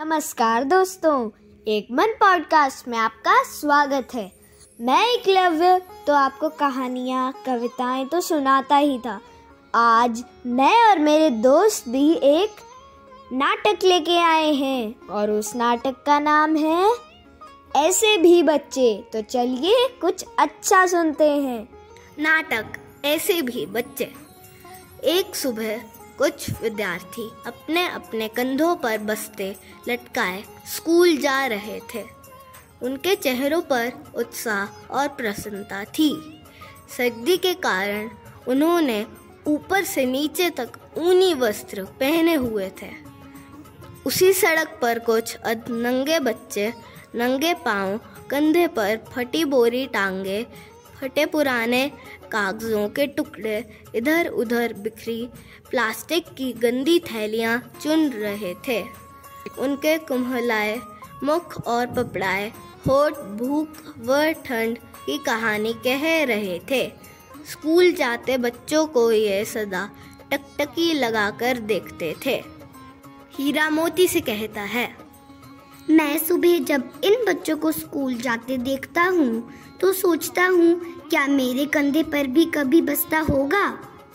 नमस्कार दोस्तों, एक मन पॉडकास्ट में आपका स्वागत है। मैं एकलव्य तो आपको कहानियाँ कविताएं तो सुनाता ही था। आज मैं और मेरे दोस्त भी एक नाटक लेके आए हैं और उस नाटक का नाम है ऐसे भी बच्चे। तो चलिए कुछ अच्छा सुनते हैं। नाटक ऐसे भी बच्चे। एक सुबह कुछ विद्यार्थी अपने अपने कंधों पर बस्ते लटकाए स्कूल जा रहे थे। उनके चेहरों पर उत्साह और प्रसन्नता थी। सर्दी के कारण उन्होंने ऊपर से नीचे तक ऊनी वस्त्र पहने हुए थे। उसी सड़क पर कुछ नंगे बच्चे नंगे पांव, कंधे पर फटी बोरी टांगे, फटे पुराने कागजों के टुकड़े इधर उधर बिखरी प्लास्टिक की गंदी थैलियां चुन रहे थे। उनके कुम्हलाए मुख और पपड़ाए होठ भूख व ठंड की कहानी कह रहे थे। स्कूल जाते बच्चों को ये सदा टकटकी लगाकर देखते थे। हीरा मोती से कहता है, मैं सुबह जब इन बच्चों को स्कूल जाते देखता हूँ तो सोचता हूँ, क्या मेरे कंधे पर भी कभी बस्ता होगा?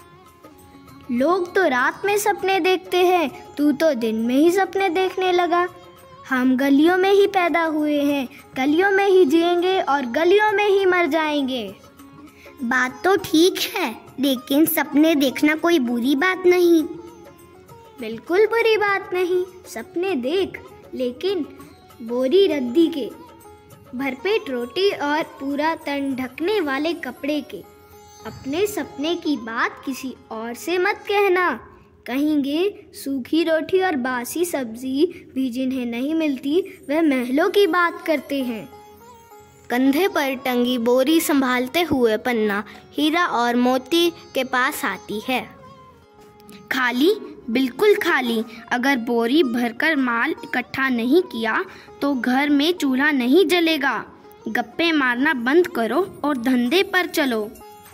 लोग तो रात में सपने देखते हैं, तू तो दिन में ही सपने देखने लगा। हम गलियों में ही पैदा हुए हैं, गलियों में ही जिएंगे और गलियों में ही मर जाएंगे। बात तो ठीक है, लेकिन सपने देखना कोई बुरी बात नहीं। बिल्कुल बुरी बात नहीं, सपने देख, लेकिन बोरी रद्दी के, भरपेट रोटी और पूरा तन ढकने वाले कपड़े के। अपने सपने की बात किसी और से मत कहना। कहेंगे सूखी रोटी और बासी सब्जी भी जिन्हें नहीं मिलती वह महलों की बात करते हैं। कंधे पर टंगी बोरी संभालते हुए पन्ना हीरा और मोती के पास आती है। खाली, बिल्कुल खाली। अगर बोरी भरकर माल इकट्ठा नहीं किया तो घर में चूल्हा नहीं जलेगा। गप्पे मारना बंद करो और धंधे पर चलो।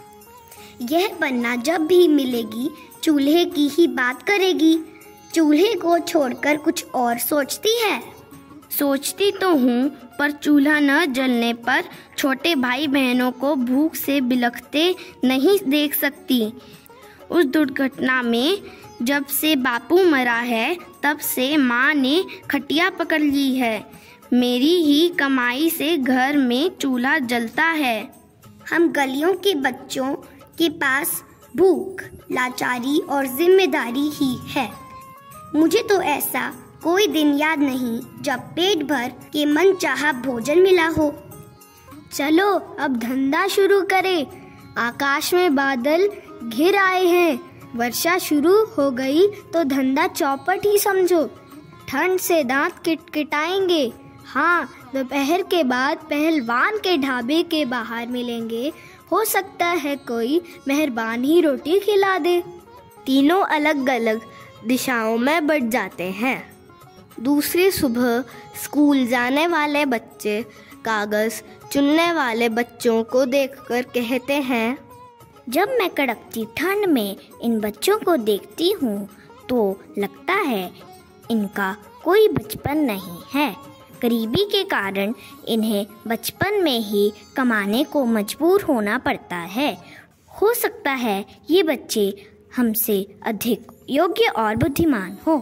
यह पन्ना जब भी मिलेगी चूल्हे की ही बात करेगी। चूल्हे को छोड़कर कुछ और सोचती है। सोचती तो हूँ, पर चूल्हा न जलने पर छोटे भाई बहनों को भूख से बिलखते नहीं देख सकती। उस दुर्घटना में जब से बापू मरा है तब से माँ ने खटिया पकड़ ली है। मेरी ही कमाई से घर में चूल्हा जलता है। हम गलियों के बच्चों के पास भूख, लाचारी और जिम्मेदारी ही है। मुझे तो ऐसा कोई दिन याद नहीं जब पेट भर के मनचाहा भोजन मिला हो। चलो अब धंधा शुरू करें। आकाश में बादल घिर आए हैं, वर्षा शुरू हो गई तो धंधा चौपट ही समझो। ठंड से दांत किटकिटाएंगे। हाँ, दोपहर के बाद पहलवान के ढाबे के बाहर मिलेंगे। हो सकता है कोई मेहरबान ही रोटी खिला दे। तीनों अलग अलग दिशाओं में बढ़ जाते हैं। दूसरी सुबह स्कूल जाने वाले बच्चे कागज चुनने वाले बच्चों को देखकर कहते हैं, जब मैं कड़कती ठंड में इन बच्चों को देखती हूँ तो लगता है इनका कोई बचपन नहीं है। गरीबी के कारण इन्हें बचपन में ही कमाने को मजबूर होना पड़ता है। हो सकता है ये बच्चे हमसे अधिक योग्य और बुद्धिमान हो।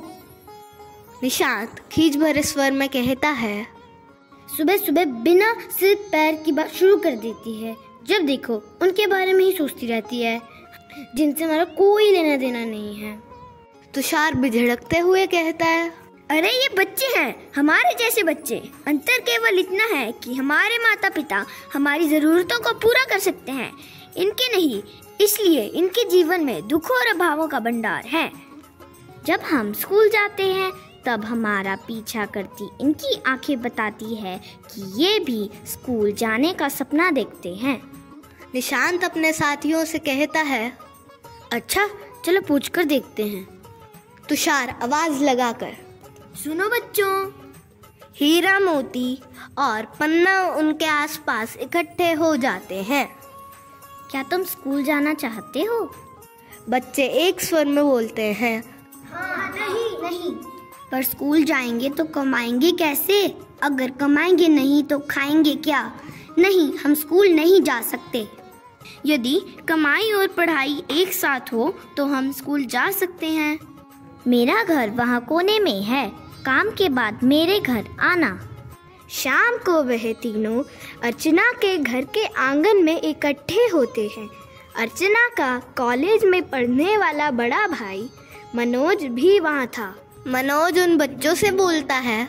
निशांत खींच भरे स्वर में कहता है, सुबह सुबह बिना सिर पैर की बात शुरू कर देती है। जब देखो उनके बारे में ही सोचती रहती है, जिनसे हमारा कोई लेना देना नहीं है। तुषार बिझड़कते हुए कहता है, अरे ये बच्चे हैं, हमारे जैसे बच्चे। अंतर केवल इतना है कि हमारे माता पिता हमारी जरूरतों को पूरा कर सकते हैं, इनके नहीं। इसलिए इनके जीवन में दुखों और अभावों का भंडार है। जब हम स्कूल जाते हैं तब हमारा पीछा करती इनकी आंखें बताती है कि ये भी स्कूल जाने का सपना देखते हैं। निशांत अपने साथियों से कहता है, अच्छा चलो पूछकर देखते हैं। तुषार आवाज लगाकर, सुनो बच्चों। हीरा मोती और पन्ना उनके आसपास इकट्ठे हो जाते हैं। क्या तुम स्कूल जाना चाहते हो? बच्चे एक स्वर में बोलते हैं, हाँ, नहीं। पर स्कूल जाएंगे तो कमाएंगे कैसे? अगर कमाएंगे नहीं तो खाएंगे क्या? नहीं, हम स्कूल नहीं जा सकते। यदि कमाई और पढ़ाई एक साथ हो तो हम स्कूल जा सकते हैं। मेरा घर वहाँ कोने में है, काम के बाद मेरे घर आना। शाम को वह तीनों अर्चना के घर के आंगन में इकट्ठे होते हैं। अर्चना का कॉलेज में पढ़ने वाला बड़ा भाई मनोज भी वहाँ था। मनोज उन बच्चों से बोलता है,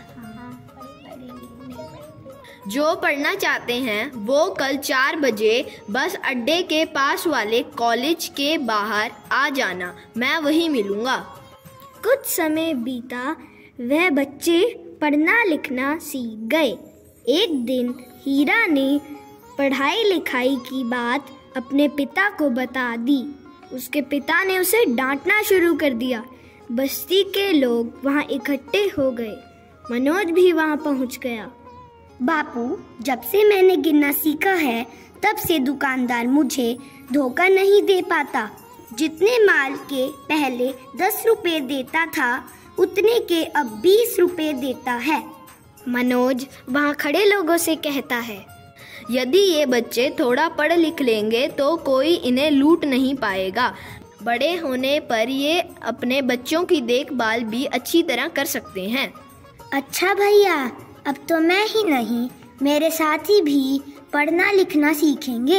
जो पढ़ना चाहते हैं वो कल 4 बजे बस अड्डे के पास वाले कॉलेज के बाहर आ जाना, मैं वहीं मिलूंगा। कुछ समय बीता, वह बच्चे पढ़ना लिखना सीख गए। एक दिन हीरा ने पढ़ाई लिखाई की बात अपने पिता को बता दी। उसके पिता ने उसे डांटना शुरू कर दिया। बस्ती के लोग वहाँ इकट्ठे हो गए। मनोज भी वहाँ पहुँच गया। बापू, जब से मैंने गिनना सीखा है तब से दुकानदार मुझे धोखा नहीं दे पाता। जितने माल के पहले 10 रुपए देता था उतने के अब 20 रुपए देता है। मनोज वहाँ खड़े लोगों से कहता है, यदि ये बच्चे थोड़ा पढ़ लिख लेंगे तो कोई इन्हें लूट नहीं पाएगा। बड़े होने पर ये अपने बच्चों की देखभाल भी अच्छी तरह कर सकते हैं। अच्छा भैया, अब तो मैं ही नहीं, मेरे साथी भी पढ़ना लिखना सीखेंगे।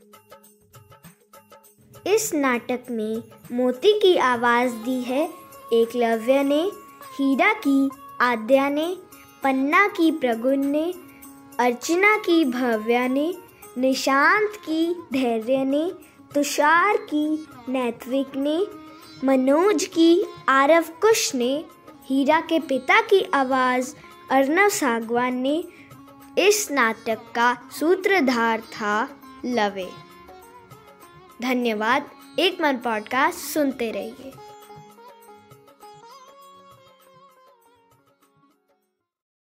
इस नाटक में मोती की आवाज़ दी है एकलव्य ने, हीरा की आद्या ने, पन्ना की प्रगुण ने, अर्चना की भव्या ने, निशांत की धैर्य ने, तुषार की नैत्विक ने, मनोज की आरव कुश ने, हीरा के पिता की आवाज़ अर्नव सागवान ने। इस नाटक का सूत्रधार था लवे। धन्यवाद। एक मन पॉडकास्ट सुनते रहिए।